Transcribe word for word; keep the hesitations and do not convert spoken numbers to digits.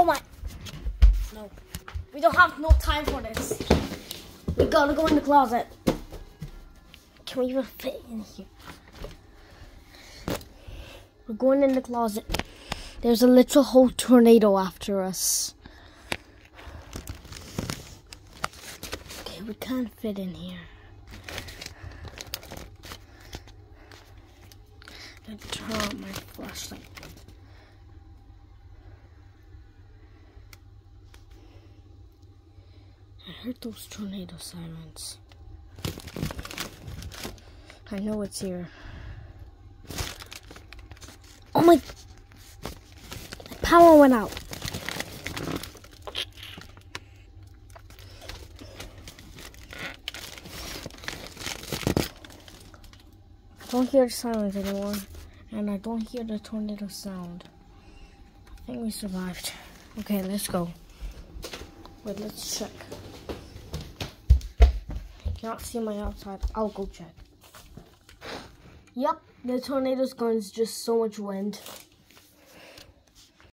my. No. We don't have no time for this. We gotta go in the closet. Can we even fit in here? We're going in the closet. There's a little whole tornado after us. Okay, we can't fit in here. I'm gonna turn on my flashlight. I heard those tornado sirens. I know it's here. Oh my! The power went out. I don't hear the sirens anymore, and I don't hear the tornado sound. I think we survived. Okay, let's go. Wait, let's check. I cannot see my outside. I'll go check. Yep, the tornado's gone. It's just so much wind.